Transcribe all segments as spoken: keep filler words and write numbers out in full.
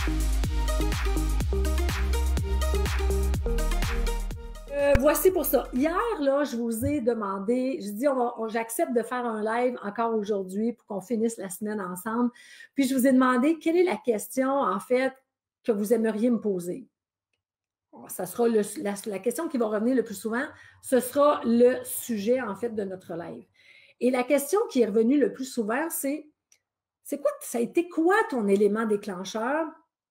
Euh, voici pour ça. Hier, là, je vous ai demandé, je dis, on va- on- j'accepte de faire un live encore aujourd'hui pour qu'on finisse la semaine ensemble. Puis je vous ai demandé quelle est la question, en fait, que vous aimeriez me poser. Bon, ça sera le- la, la question qui va revenir le plus souvent, ce sera le sujet, en fait, de notre live. Et la question qui est revenue le plus souvent, c'est, c'est quoi, ça a été quoi ton élément déclencheur?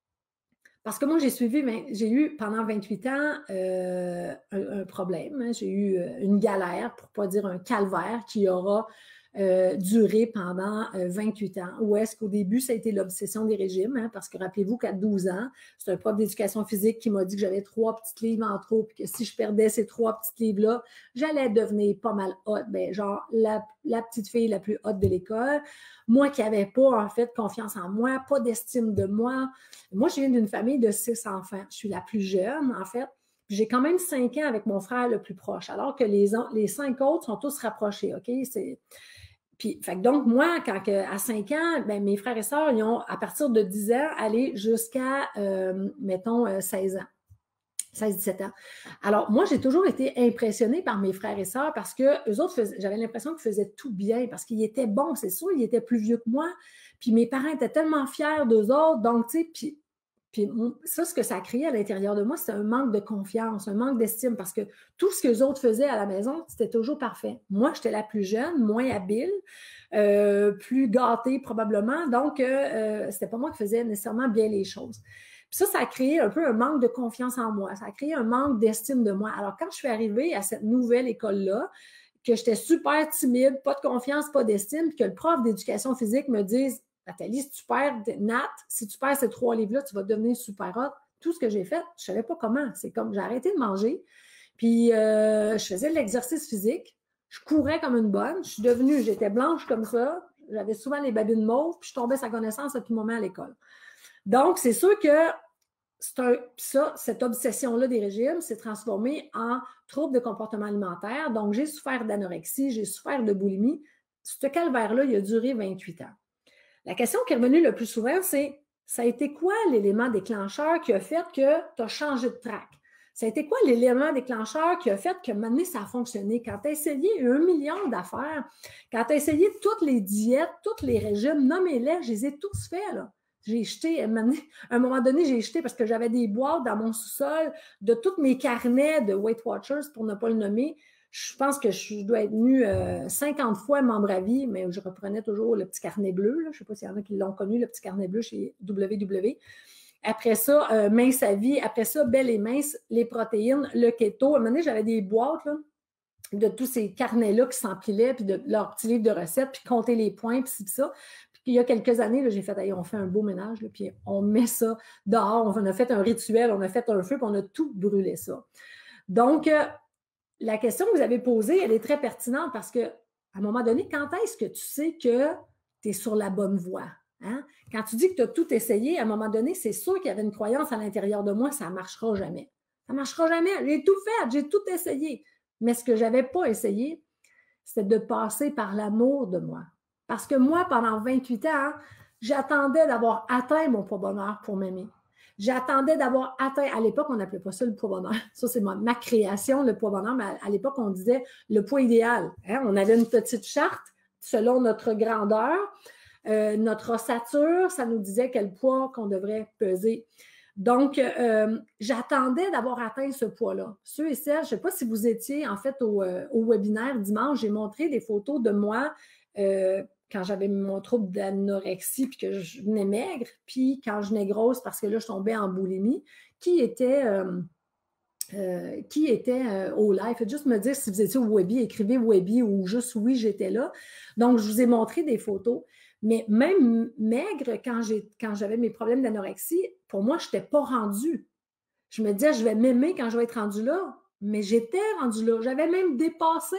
Parce que moi, j'ai suivi, j'ai eu pendant vingt-huit ans euh, un, un, problème. Hein. J'ai eu une galère, pour ne pas dire un calvaire, qui aura euh, duré pendant euh, vingt-huit ans. Où est-ce qu'au début, ça a été l'obsession des régimes? Hein, parce que rappelez-vous qu'à douze ans, c'est un prof d'éducation physique qui m'a dit que j'avais trois petites livres en trop, puis que si je perdais ces trois petites livres-là, j'allais devenir pas mal haute. Ben, genre, la, la petite fille la plus haute de l'école. Moi qui n'avais pas, en fait, confiance en moi, pas d'estime de moi. Moi, je viens d'une famille de six enfants. Je suis la plus jeune, en fait. J'ai quand même cinq ans avec mon frère le plus proche, alors que les, les cinq autres sont tous rapprochés, OK? C'est... Puis, fait que donc, moi, quand à cinq ans, ben, mes frères et sœurs, ils ont, à partir de dix ans, allé jusqu'à, euh, mettons, euh, seize ans. seize dix-sept ans. Alors, moi, j'ai toujours été impressionnée par mes frères et sœurs parce que eux autres, j'avais l'impression qu'ils faisaient tout bien parce qu'ils étaient bons, c'est sûr, ils étaient plus vieux que moi. Puis mes parents étaient tellement fiers d'eux autres. Donc, tu sais, puis, puis ça, ce que ça a créé à l'intérieur de moi, c'est un manque de confiance, un manque d'estime parce que tout ce que les autres faisaient à la maison, c'était toujours parfait. Moi, j'étais la plus jeune, moins habile, euh, plus gâtée probablement. Donc, euh, c'était pas moi qui faisais nécessairement bien les choses. Puis ça, ça a créé un peu un manque de confiance en moi. Ça a créé un manque d'estime de moi. Alors, quand je suis arrivée à cette nouvelle école-là, que j'étais super timide, pas de confiance, pas d'estime, puis que le prof d'éducation physique me dise « Nathalie, si tu perds, Nat, si tu perds ces trois livres-là, tu vas devenir super hot. » Tout ce que j'ai fait, je savais pas comment. C'est comme, j'ai arrêté de manger, puis euh, je faisais de l'exercice physique, je courais comme une bonne, je suis devenue, j'étais blanche comme ça, j'avais souvent les babines mauves, puis je tombais sa connaissance à tout moment à l'école. Donc, c'est sûr que c'est un, ça, cette obsession-là des régimes s'est transformée en trouble de comportement alimentaire. Donc, j'ai souffert d'anorexie, j'ai souffert de boulimie. Ce calvaire-là, il a duré vingt-huit ans. La question qui est revenue le plus souvent, c'est ça a été quoi l'élément déclencheur qui a fait que tu as changé de track? Ça a été quoi l'élément déclencheur qui a fait que maintenant ça a fonctionné? Quand tu as essayé un million d'affaires, quand tu as essayé toutes les diètes, tous les régimes, nommez-les, je les ai tous faits, là. J'ai jeté, à un moment donné, j'ai jeté parce que j'avais des boîtes dans mon sous-sol de tous mes carnets de Weight Watchers, pour ne pas le nommer. Je pense que je dois être venue euh, cinquante fois membre à vie, mais je reprenais toujours le petit carnet bleu. Là. Je ne sais pas s'il y en a qui l'ont connu, le petit carnet bleu chez W W. Après ça, euh, mince à vie. Après ça, belle et mince, les protéines, le keto. À un moment donné, j'avais des boîtes là, de tous ces carnets-là qui s'empilaient, puis de leurs petits livres de recettes, puis compter les points, puis ça. Il y a quelques années, j'ai fait, hey, on fait un beau ménage, là, puis on met ça dehors, on a fait un rituel, on a fait un feu, puis on a tout brûlé ça. Donc, euh, la question que vous avez posée, elle est très pertinente parce que, à un moment donné, quand est-ce que tu sais que tu es sur la bonne voie? Hein? Quand tu dis que tu as tout essayé, à un moment donné, c'est sûr qu'il y avait une croyance à l'intérieur de moi, ça ne marchera jamais. Ça ne marchera jamais. J'ai tout fait, j'ai tout essayé. Mais ce que je n'avais pas essayé, c'était de passer par l'amour de moi. Parce que moi, pendant vingt-huit ans, j'attendais d'avoir atteint mon poids bonheur pour m'aimer. J'attendais d'avoir atteint, à l'époque, on n'appelait pas ça le poids bonheur. Ça, c'est ma, ma création, le poids bonheur, mais à, à l'époque, on disait le poids idéal. Hein? On avait une petite charte selon notre grandeur, euh, notre ossature, ça nous disait quel poids qu'on devrait peser. Donc, euh, j'attendais d'avoir atteint ce poids-là. Ceux et celles, je ne sais pas si vous étiez en fait au, euh, au webinaire dimanche, j'ai montré des photos de moi euh, quand j'avais mon trouble d'anorexie puis que je venais maigre, puis quand je venais grosse parce que là, je tombais en boulimie, qui était... Euh, Euh, qui était euh, au live. Faites juste me dire si vous étiez au Webi, écrivez Webi ou juste oui, j'étais là. Donc, je vous ai montré des photos. Mais même maigre, quand j'ai, quand j'avais mes problèmes d'anorexie, pour moi, je n'étais pas rendue. Je me disais, je vais m'aimer quand je vais être rendue là. Mais j'étais rendue là. J'avais même dépassé.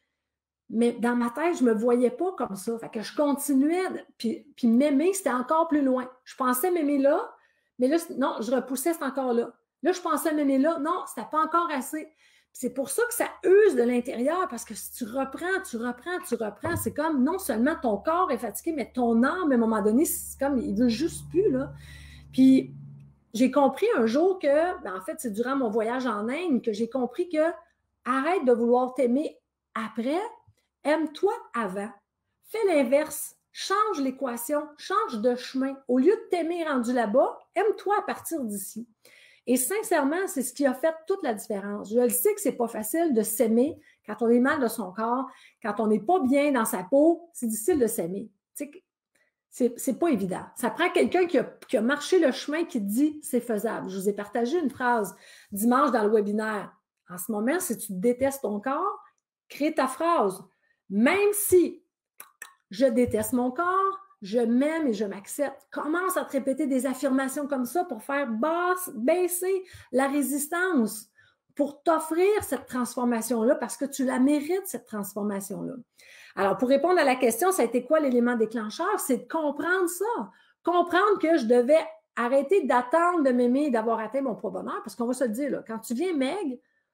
Mais dans ma tête, je ne me voyais pas comme ça. Fait que je continuais. Puis, puis m'aimer, c'était encore plus loin. Je pensais m'aimer là, mais là, non, je repoussais, c'est encore là. Là, je pensais m'aimer là. Non, c'était pas encore assez. C'est pour ça que ça use de l'intérieur, parce que si tu reprends, tu reprends, tu reprends, c'est comme non seulement ton corps est fatigué, mais ton âme, à un moment donné, c'est comme, il veut juste plus, là. Puis, j'ai compris un jour que, ben, en fait, c'est durant mon voyage en Inde que j'ai compris que arrête de vouloir t'aimer après, aime-toi avant. Fais l'inverse. Change l'équation, change de chemin. Au lieu de t'aimer rendu là-bas, aime-toi à partir d'ici. Et sincèrement, c'est ce qui a fait toute la différence. Je le sais que c'est pas facile de s'aimer quand on est mal de son corps, quand on n'est pas bien dans sa peau, c'est difficile de s'aimer. C'est, c'est pas évident. Ça prend quelqu'un qui a, qui a marché le chemin qui dit c'est faisable. Je vous ai partagé une phrase dimanche dans le webinaire. En ce moment, si tu détestes ton corps, crée ta phrase. Même si je déteste mon corps, je m'aime et je m'accepte. Commence à te répéter des affirmations comme ça pour faire basse, baisser la résistance, pour t'offrir cette transformation-là parce que tu la mérites, cette transformation-là. Alors, pour répondre à la question, ça a été quoi l'élément déclencheur? C'est de comprendre ça. Comprendre que je devais arrêter d'attendre de m'aimer et d'avoir atteint mon propre bonheur, parce qu'on va se le dire, là, quand tu viens maigre,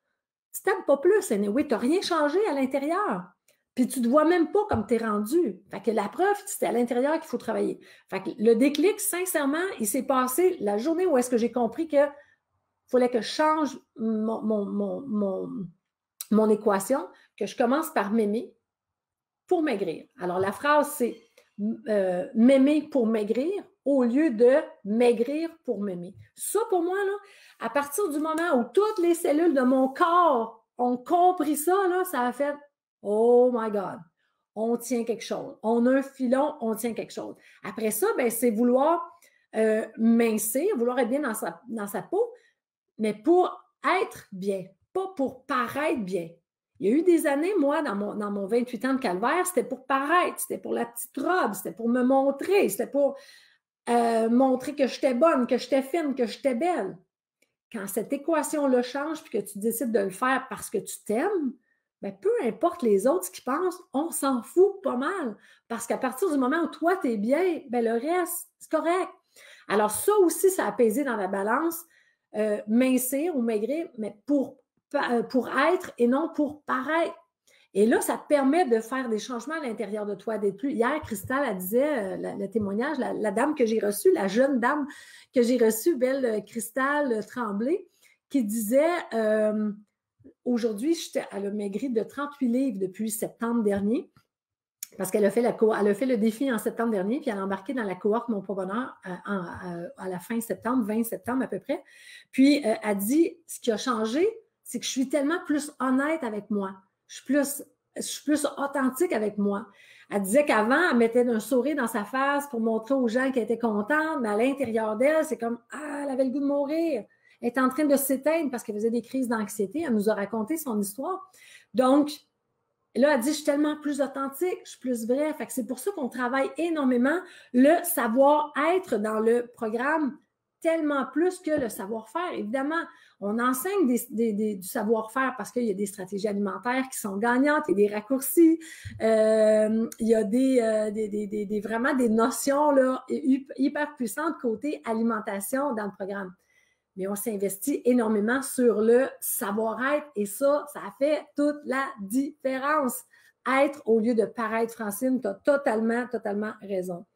tu t'aimes pas plus. Anyway, tu n'as rien changé à l'intérieur. Puis tu ne te vois même pas comme tu es rendu. Fait que la preuve, c'est à l'intérieur qu'il faut travailler. Fait que le déclic, sincèrement, il s'est passé la journée où est-ce que j'ai compris que fallait que je change mon, mon, mon, mon, mon équation, que je commence par m'aimer pour maigrir. Alors, la phrase, c'est euh, m'aimer pour maigrir au lieu de maigrir pour m'aimer. Ça, pour moi, là, à partir du moment où toutes les cellules de mon corps ont compris ça, là, ça a fait « Oh my God! » On tient quelque chose. On a un filon, on tient quelque chose. Après ça, ben, c'est vouloir euh, mincir, vouloir être bien dans sa, dans sa peau, mais pour être bien, pas pour paraître bien. Il y a eu des années, moi, dans mon, dans mon vingt-huit ans de calvaire, c'était pour paraître, c'était pour la petite robe, c'était pour me montrer, c'était pour euh, montrer que j'étais bonne, que j'étais fine, que j'étais belle. Quand cette équation-là change puis que tu décides de le faire parce que tu t'aimes, bien, peu importe les autres qui pensent, on s'en fout pas mal. Parce qu'à partir du moment où toi, tu es bien, bien, le reste, c'est correct. Alors ça aussi, ça a pesé dans la balance. Euh, mincir ou maigrir, mais pour, pour être et non pour paraître. Et là, ça te permet de faire des changements à l'intérieur de toi, d'être plus. Hier, Christelle, elle disait, euh, le témoignage, la, la dame que j'ai reçue, la jeune dame que j'ai reçue, belle Christelle Tremblay, qui disait, euh, aujourd'hui, elle a maigri de trente-huit livres depuis septembre dernier. Parce qu'elle a fait la elle a fait le défi en septembre dernier, puis elle a embarqué dans la cohorte Mon Propre Bonheur à, à, à la fin septembre, vingt septembre à peu près. Puis, euh, elle dit, ce qui a changé, c'est que je suis tellement plus honnête avec moi. Je suis plus, je suis plus authentique avec moi. Elle disait qu'avant, elle mettait un sourire dans sa face pour montrer aux gens qu'elle était contente, mais à l'intérieur d'elle, c'est comme, ah, elle avait le goût de mourir. Elle est en train de s'éteindre parce qu'elle faisait des crises d'anxiété. Elle nous a raconté son histoire. Donc, là, elle dit, je suis tellement plus authentique, je suis plus vraie. Fait que c'est pour ça qu'on travaille énormément le savoir-être dans le programme, tellement plus que le savoir-faire. Évidemment, on enseigne des, des, des, du savoir-faire parce qu'il y a des stratégies alimentaires qui sont gagnantes, il y a des raccourcis, euh, il y a des, euh, des, des, des, des, vraiment des notions là, hyper puissantes côté alimentation dans le programme. Mais on s'investit énormément sur le savoir-être et ça, ça fait toute la différence. Être au lieu de paraître, Francine, tu as totalement, totalement raison.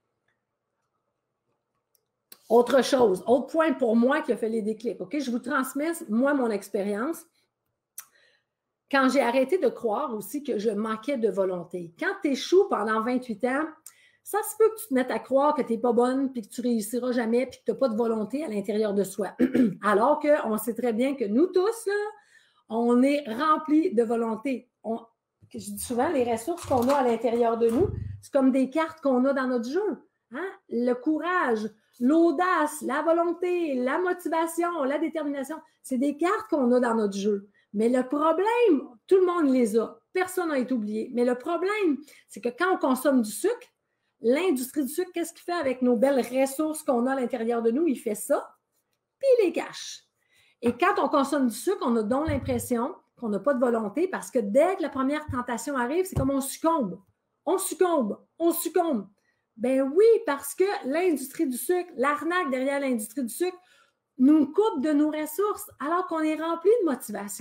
Autre chose, autre point pour moi qui a fait les déclics, OK? Je vous transmets, moi, mon expérience. Quand j'ai arrêté de croire aussi que je manquais de volonté. Quand tu échoues pendant vingt-huit ans, ça se peut que tu te mettes à croire que tu n'es pas bonne puis que tu réussiras jamais puis que tu n'as pas de volonté à l'intérieur de soi. Alors qu'on sait très bien que nous tous, là, on est remplis de volonté. On, je dis souvent, les ressources qu'on a à l'intérieur de nous, c'est comme des cartes qu'on a dans notre jeu. Hein? Le courage, l'audace, la volonté, la motivation, la détermination, c'est des cartes qu'on a dans notre jeu. Mais le problème, tout le monde les a. Personne n'a été oublié. Mais le problème, c'est que quand on consomme du sucre, l'industrie du sucre, qu'est-ce qu'il fait avec nos belles ressources qu'on a à l'intérieur de nous? Il fait ça, puis il les cache. Et quand on consomme du sucre, on a donc l'impression qu'on n'a pas de volonté parce que dès que la première tentation arrive, c'est comme on succombe. On succombe, on succombe. Ben oui, parce que l'industrie du sucre, l'arnaque derrière l'industrie du sucre, nous coupe de nos ressources alors qu'on est rempli de motivation.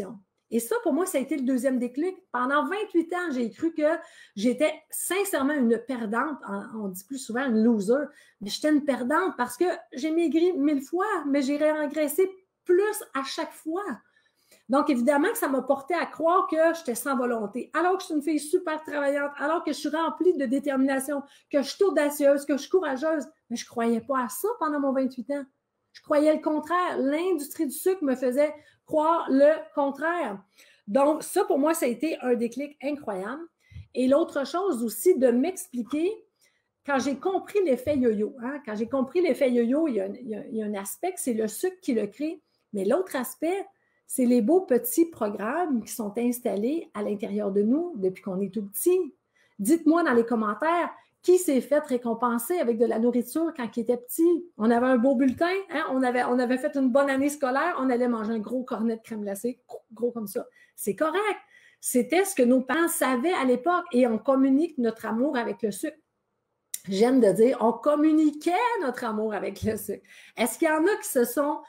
Et ça, pour moi, ça a été le deuxième déclic. Pendant vingt-huit ans, j'ai cru que j'étais sincèrement une perdante. On dit plus souvent une loser, mais j'étais une perdante parce que j'ai maigri mille fois, mais j'ai réengraissé plus à chaque fois. Donc, évidemment que ça m'a porté à croire que j'étais sans volonté, alors que je suis une fille super travaillante, alors que je suis remplie de détermination, que je suis audacieuse, que je suis courageuse. Mais je ne croyais pas à ça pendant mon vingt-huit ans. Je croyais le contraire. L'industrie du sucre me faisait croire le contraire. Donc, ça, pour moi, ça a été un déclic incroyable. Et l'autre chose aussi, de m'expliquer, quand j'ai compris l'effet yo-yo, hein, quand j'ai compris l'effet yo-yo, il y a, il y a, il y a un aspect que c'est le sucre qui le crée, mais l'autre aspect, c'est les beaux petits programmes qui sont installés à l'intérieur de nous depuis qu'on est tout petit. Dites-moi dans les commentaires, qui s'est fait récompenser avec de la nourriture quand il était petit? On avait un beau bulletin, hein? on, avait, on avait fait une bonne année scolaire, on allait manger un gros cornet de crème glacée, gros comme ça. C'est correct. C'était ce que nos parents savaient à l'époque et on communique notre amour avec le sucre. J'aime de dire, on communiquait notre amour avec le sucre. Est-ce qu'il y en a qui se sont...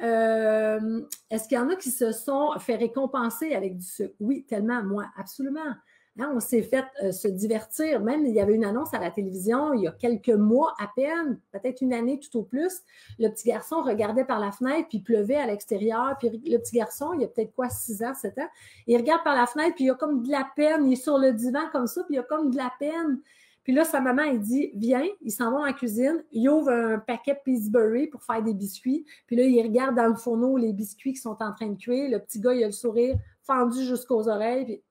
Euh, est-ce qu'il y en a qui se sont fait récompenser avec du sucre? Oui, tellement, moi, absolument. Hein, on s'est fait euh, se divertir. Même, il y avait une annonce à la télévision il y a quelques mois à peine, peut-être une année tout au plus. Le petit garçon regardait par la fenêtre, puis il pleuvait à l'extérieur. Puis le petit garçon, il y a peut-être quoi, six ans, sept ans, il regarde par la fenêtre, puis il a comme de la peine. Il est sur le divan comme ça, puis il a comme de la peine. Puis là, sa maman, elle dit, viens, ils s'en vont en cuisine, il ouvre un paquet Pillsbury pour faire des biscuits. Puis là, il regarde dans le fourneau les biscuits qui sont en train de cuire. Le petit gars, il a le sourire fendu jusqu'aux oreilles. Puis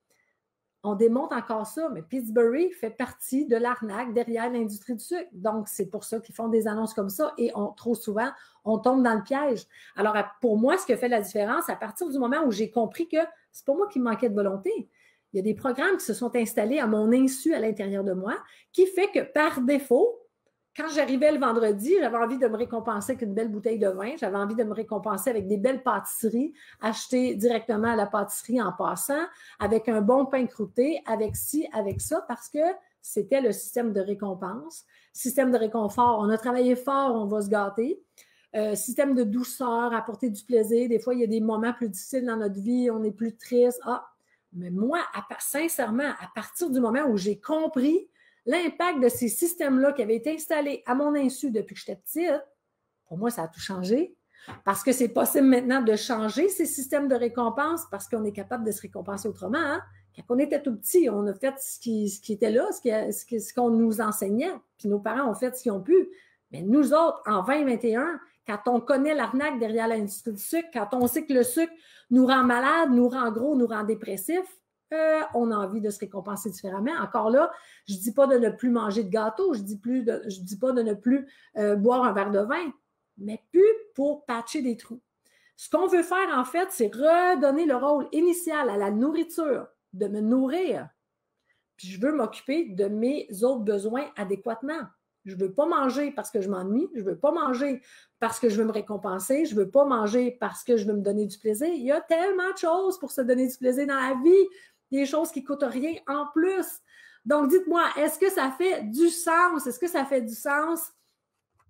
on démonte encore ça, mais Pillsbury fait partie de l'arnaque derrière l'industrie du sucre. Donc, c'est pour ça qu'ils font des annonces comme ça et on, trop souvent, on tombe dans le piège. Alors, pour moi, ce qui fait la différence, à partir du moment où j'ai compris que c'est pas moi qui manquais de volonté, il y a des programmes qui se sont installés à mon insu à l'intérieur de moi, qui fait que par défaut, quand j'arrivais le vendredi, j'avais envie de me récompenser avec une belle bouteille de vin, j'avais envie de me récompenser avec des belles pâtisseries achetées directement à la pâtisserie en passant, avec un bon pain croûté, avec ci, avec ça, parce que c'était le système de récompense. Système de réconfort, on a travaillé fort, on va se gâter. Euh, système de douceur, apporter du plaisir. Des fois, il y a des moments plus difficiles dans notre vie, on est plus triste. Ah, mais moi, à, sincèrement, à partir du moment où j'ai compris l'impact de ces systèmes-là qui avaient été installés à mon insu depuis que j'étais petite, pour moi, ça a tout changé. Parce que c'est possible maintenant de changer ces systèmes de récompense parce qu'on est capable de se récompenser autrement. Hein? Quand on était tout petit, on a fait ce qui, ce qui était là, ce, qui, ce, qui, ce qu'on nous enseignait, puis nos parents ont fait ce qu'ils ont pu. Mais nous autres, en vingt vingt et un, quand on connaît l'arnaque derrière l'industrie du sucre, quand on sait que le sucre nous rend malade, nous rend gros, nous rend dépressif, euh, on a envie de se récompenser différemment. Encore là, je ne dis pas de ne plus manger de gâteau, je ne dis, dis pas de ne plus euh, boire un verre de vin, mais plus pour patcher des trous. Ce qu'on veut faire, en fait, c'est redonner le rôle initial à la nourriture, de me nourrir. Puis je veux m'occuper de mes autres besoins adéquatement. Je ne veux pas manger parce que je m'ennuie, je ne veux pas manger parce que je veux me récompenser, je ne veux pas manger parce que je veux me donner du plaisir. Il y a tellement de choses pour se donner du plaisir dans la vie, des choses qui ne coûtent rien en plus. Donc, dites-moi, est-ce que ça fait du sens? Est-ce que ça fait du sens